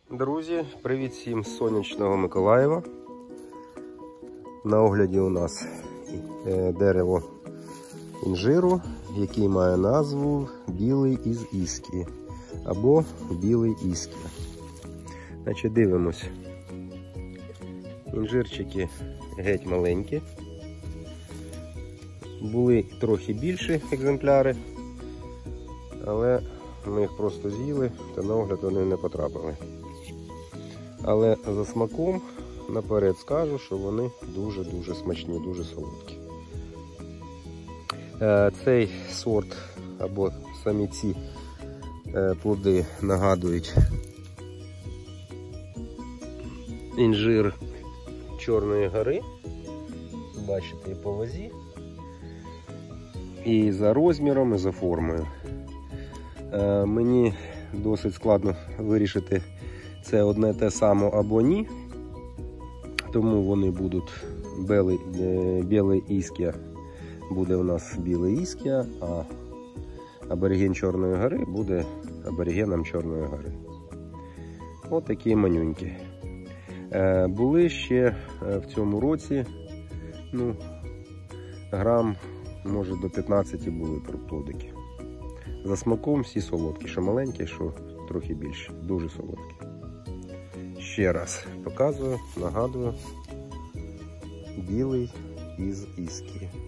Друзі, привіт всім з сонячного Миколаєва. На огляді у нас дерево інжиру, який має назву білий із Іскри або білий Іскра. Значить, дивимось. Інжирчики геть маленькі. Були трохи більші екземпляри, але ми їх просто з'їли, та на огляд вони не потрапили. Але за смаком наперед скажу, що вони дуже-дуже смачні, дуже солодкі. Цей сорт або самі ці плоди нагадують інжир Чорної гори. Бачите, і по вазі, і за розміром, і за формою. Мені досить складно вирішити, це одне те саме або ні. Тому вони будуть білий Іскра, буде у нас білий Іскра, а абориген Чорної гори буде аборигеном Чорної гори. Ось такі манюнькі. Були ще в цьому році, грам, може до 15 були плодики. За смаком всі солодкі, що маленькі, що трохи більше, дуже солодкі. Ще раз показую, нагадую, білий із Іскри.